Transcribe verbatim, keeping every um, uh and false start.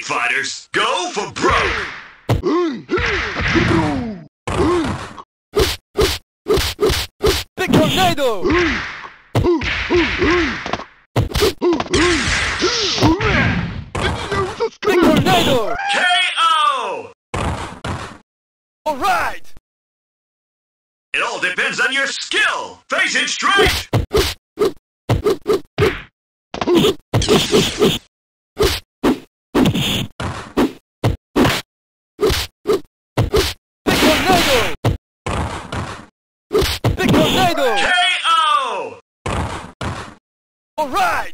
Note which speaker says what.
Speaker 1: Street Fighters, go for broke!
Speaker 2: Big tornado! Big tornado!
Speaker 1: K O!
Speaker 2: Alright!
Speaker 1: It all depends on your skill! Face it straight!
Speaker 2: Big tornado! Big tornado!
Speaker 1: K O!
Speaker 2: Alright!